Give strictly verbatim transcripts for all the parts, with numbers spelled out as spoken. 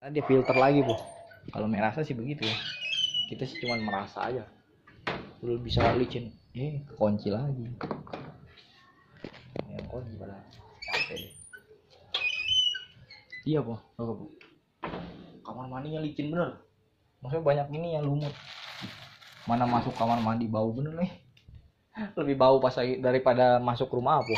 Dia filter lagi bu. Kalau merasa sih begitu ya. Kita sih cuma merasa aja. Belum bisa licin, eh kekunci lagi. Yang kunci pada capek deh. Iya bu, oh, bu. Kamar mandinya licin bener. Maksudnya banyak ini yang lumut. Mana masuk kamar mandi bau bener nih. Lebih bau pas lagi daripada masuk rumah bu.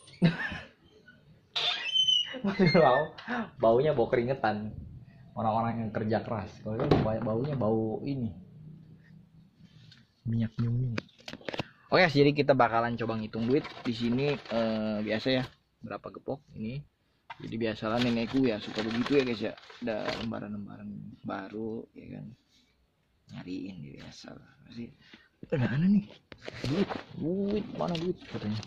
bau, baunya bau keringetan. Orang-orang yang kerja keras. Kalau itu banyak baunya bau ini. Minyak nyung. Oke, jadi kita bakalan coba ngitung duit di sini eh, biasa ya. Berapa gepok ini? Jadi biasalah nenekku ya suka begitu ya guys ya. Ada lembaran-lembaran baru ya kan. Nyariin dia biasa lah. Pasti ada mana nih? Duit, duit mana duit katanya.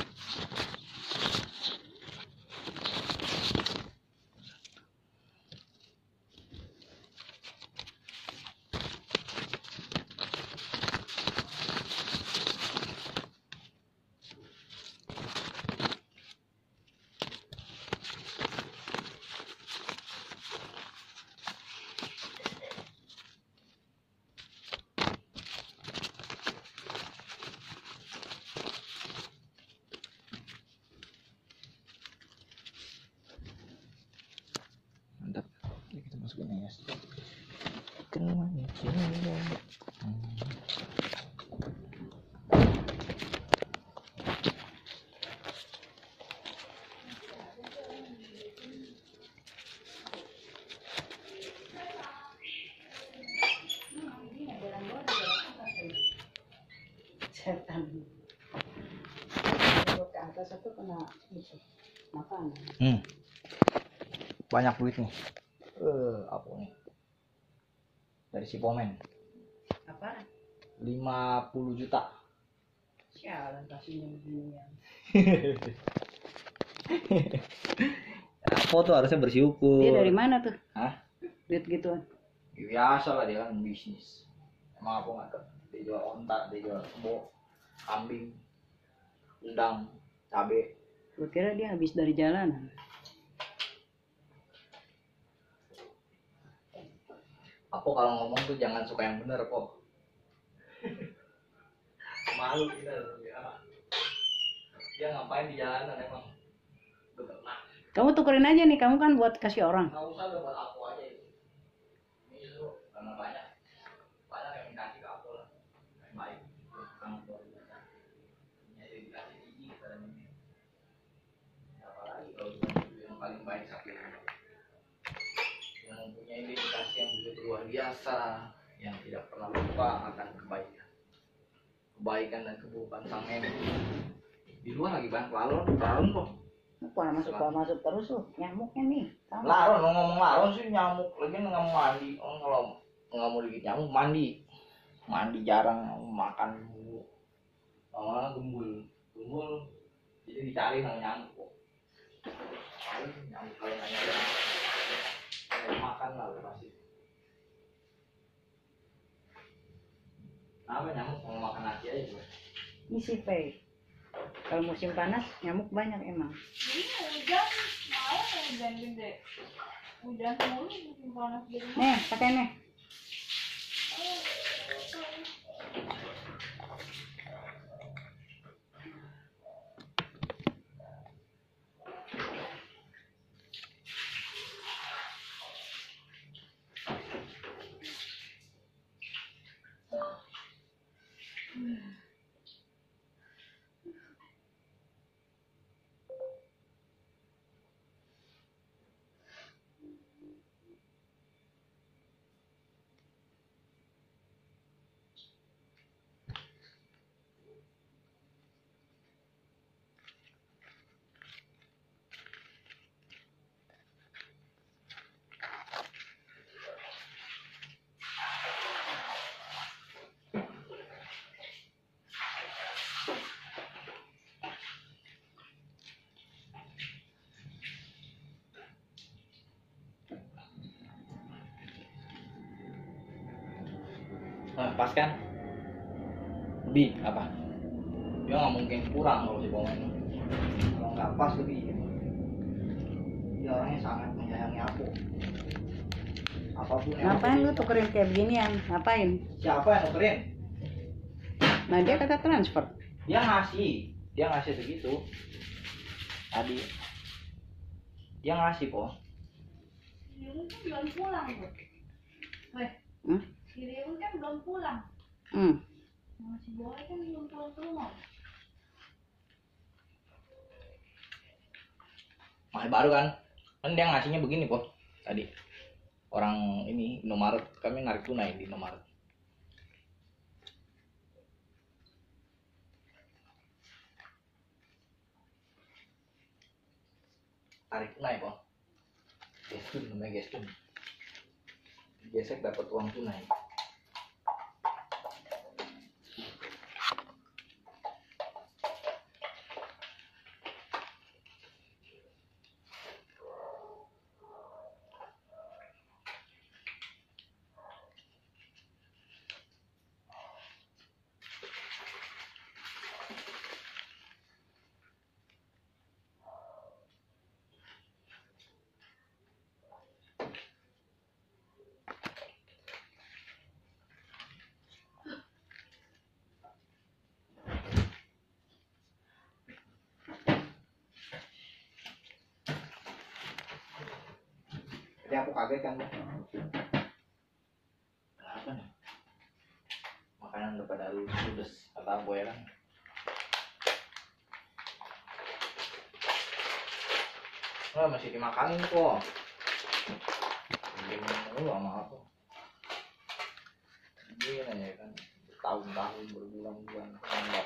Mantap. Oke, kita masukin ya. Kenapa nih? Setan. Ke atas itu kena itu makan. Hmm. Banyak duit nih. Eh, apa nih? Dari si Pomen. Apa? lima puluh juta. Sialan kasihnya beginian. Apa tuh harusnya bersyukur. Dia dari mana tuh? Hah? Duit gituan. Biasa lah dia kan bisnis. Emang apa nggak tuh? Dia jual ontak, dia jual kebo, kambing, udang, cabe. Gue kira dia habis dari jalanan. Apa kalau ngomong tuh jangan suka yang bener kok. Malu kita ya. Dia ngapain di jalanan emang? Beternak. Kamu tukerin aja nih, kamu kan buat kasih orang. Nggak usah udah buat aku aja itu. Ini justru karena banyak banyak yang dikasih ke aku lah. Yang baik. Kamu keluar biasa. Ini aja dikasih gigi kita ini. Apalagi kalau cuma itu yang paling baik sapi ini. Yang mempunyai dedikasi yang begitu luar biasa, yang tidak pernah lupa akan kebaikan, kebaikan dan keburukan sang nenek. Di luar lagi banyak laron, laron kok. Apa masuk apa masuk terus tuh nyamuknya nih. Tahu? Laron, lo ngomong laron sih nyamuk, lagi nggak mau mandi. Oh, kalau nggak mau dikit nyamuk mandi, mandi jarang makan dulu. Lama gembul, gembul, jadi dicari sama nyamuk kok. Nyamuk kalau nanya makan lah pasti. Apa nyamuk mau makan nasi aja gue. Ini sih Pei. Kalau musim panas nyamuk banyak emang. Ini hujan, mau hujan gede. Hujan mulu musim panas gede. Nih, pakai nih. Nah, pas kan? Lebih apa? Dia nggak mungkin kurang kalau si Pomen. Kalau nggak pas lebih. Dia orangnya sangat menyayangi aku. apapun yang Ngapain lu tukerin kayak beginian? Ngapain? siapa yang nukerin? Nah dia kata transfer. Dia ngasih, dia ngasih segitu tadi, dia ngasih po. Irun kan belum pulang tuh. Weh, Hmm? si Irun kan belum pulang. Hmm. Nah, si Boy kan belum pulang ke rumah. Masih baru kan? Kan dia ngasihnya begini po tadi. Orang ini Indomaret, kami narik tunai di Indomaret. Tarik tunai po. Gestun namanya gestun. Gesek dapat uang tunai. Jadi aku kaget kan, kenapa nih? Makanan udah pada ludes, kata aku ya kan. Oh, masih dimakanin kok. Ini lu sama aku. Ini ya kan, tahun-tahun berbulan-bulan. Enggak.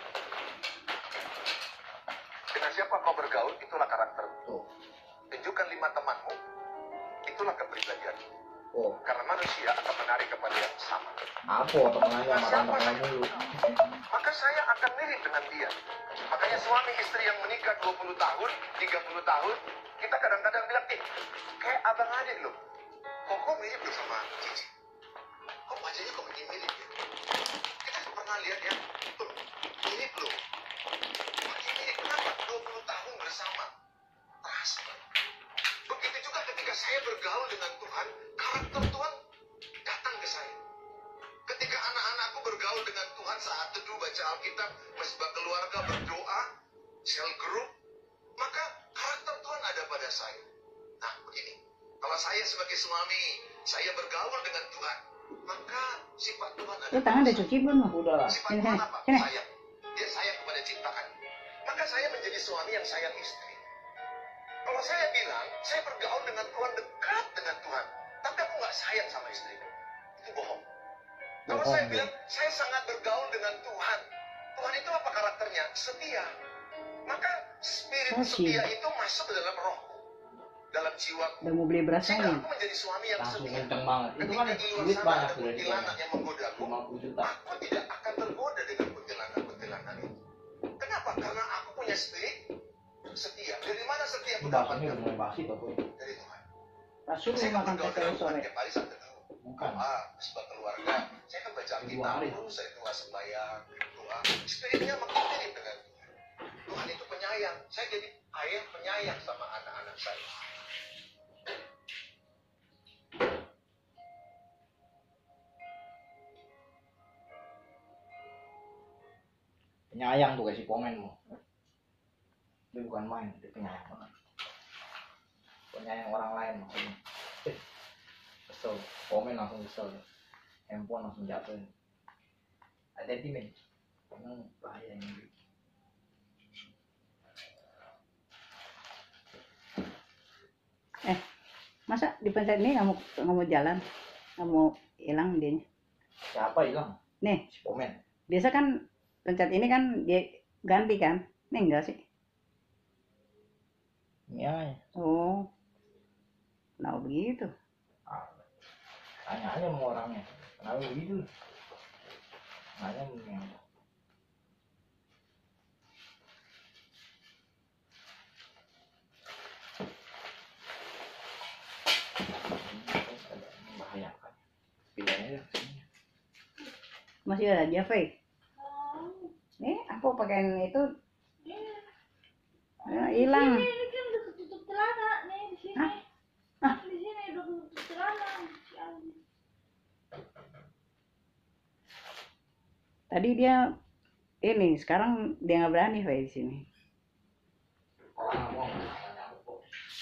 Dengan siapa kau bergaul, itulah karakter. Tuh. Tunjukkan lima temanmu, itulah kepribadian. Oh, Karena manusia akan menarik kepada yang sama. apa temenannya Dengan sama siapa tante saya kamu lu? bergaul, maka saya akan mirip dengan dia. Makanya suami istri yang menikah dua puluh tahun, tiga puluh tahun, kita kadang-kadang bilang, eh, kayak abang adik loh. Kok kok mirip loh sama Cici? Kok wajahnya kok makin mirip ya? Kita pernah lihat ya, tuh, mirip loh. Makin mirip, kenapa? dua puluh tahun bersama. Terasa. Begitu juga ketika saya bergaul dengan Tuhan, karakter Tuhan datang ke saya. Ketika anak-anakku bergaul dengan Tuhan saat teduh baca Alkitab, mesbah keluarga berdoa, sel group, maka karakter Tuhan ada pada saya. Nah, begini. Kalau saya sebagai suami, saya bergaul dengan Tuhan, maka sifat Tuhan ada. Lu tangan udah cuci belum? Udah lah. Sifat Sini, Tuhan sini, apa? sini. Sayang. Dia sayang kepada ciptaan. Maka saya menjadi suami yang sayang istri. Kalau saya bilang, saya bergaul dengan Tuhan, dekat dengan Tuhan, tapi aku nggak sayang sama istri, itu bohong. Kalau Bohong, saya ya. bilang, saya sangat bergaul dengan Tuhan, Tuhan itu apa karakternya? Setia. Maka spirit Oh, setia sih. itu masuk ke dalam rohku, dalam jiwaku. Udah mau beli beras Sehingga lagi. aku menjadi suami yang Langsung setia. kenceng banget. Itu Ketika kan di luar duit sana banyak ada tuh dari kuntilanak yang menggodaku, lima puluh juta. aku tidak akan tergoda dengan kuntilanak-kuntilanak itu. Kenapa? Karena aku punya spirit setia. Dari mana setia Ini aku baksonya dapatkan? udah mulai basi kok. Boy. Dari Tuhan. Pas suruh Saya kan makan bergaul pecel dengan Tuhan sore. tiap hari saat teduh. Bukan. Doa, sebab keluarga. Saya kan baca Dua Alkitab, hari. terus saya doa sembahyang, doa. Spiritnya makin mirip dengan Tuhan. Tuhan itu penyayang. Saya jadi ayah penyayang sama anak-anak saya. Penyayang tuh kasih komenmu. Dia bukan main, dia penyayang banget. Penyayang orang lain maksudnya. Eh, kesel, komen langsung kesel. Handphone langsung jatuh. Hati-hati men. Emang bahaya ini. Eh, masa dipencet ini nggak mau nggak mau jalan, nggak mau hilang dia? Siapa hilang? Nih, Si komen. biasa kan pencet ini kan dia ganti kan? Ini enggak sih? Ini aja. Oh, kenapa begitu? Ah, tanya aja sama orangnya. Kenapa begitu? Tanya sama membahayakan. Pilihannya ya kesini. Masih ada aja, Fei. Oh, Nih, aku pakai itu iya. eh, hilang. Ini, ini kan udah ketutup celana nih di sini. Hah? Hah? Di sini udah ketutup celana. Si Aldi. Tadi dia ini, sekarang dia nggak berani Pak di sini. Orang ngomong nyamuk kok.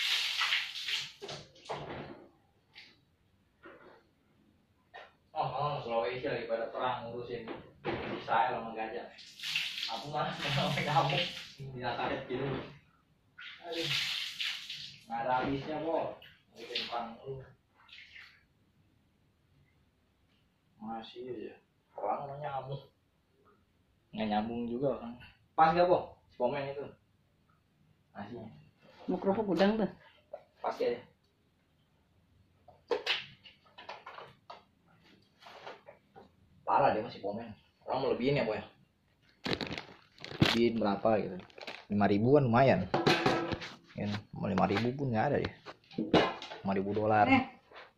Oh, oh, Sulawesi lagi pada perang ngurusin Israel sama gajah. Aku mah sampai nyamuk di atas gitu. Aduh, nggak ada habisnya kok. Bikin perang lu. Masih aja perang sama nyamuk. Nggak nyambung juga kan. Pas gak po? Komen itu. Masih. Mau kerupuk udang tuh. Pas ya. Parah dia masih komen. Orang mau lebihin ya po ya. Lebihin berapa gitu. lima ribu kan lumayan. Ya, mau lima ribu pun nggak ada ya. lima ribu dolar. Eh.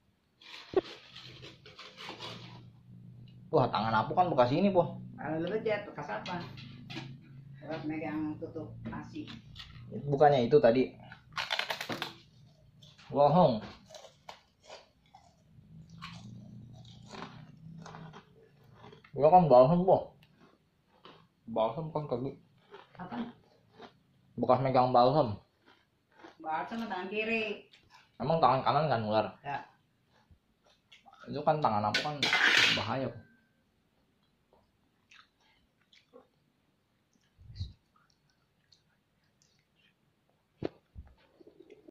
Wah, tangan aku kan bekas ini po. Kalau lu bejat bekas apa? Buat megang tutup nasi. Bukannya itu tadi. Bohong. Gua kan balsam po. Balsam kan kaki. Apa? Bekas megang balsam. Balsam sama tangan kiri. Emang tangan kanan kan ular? Ya. Itu kan tangan aku kan bahaya po.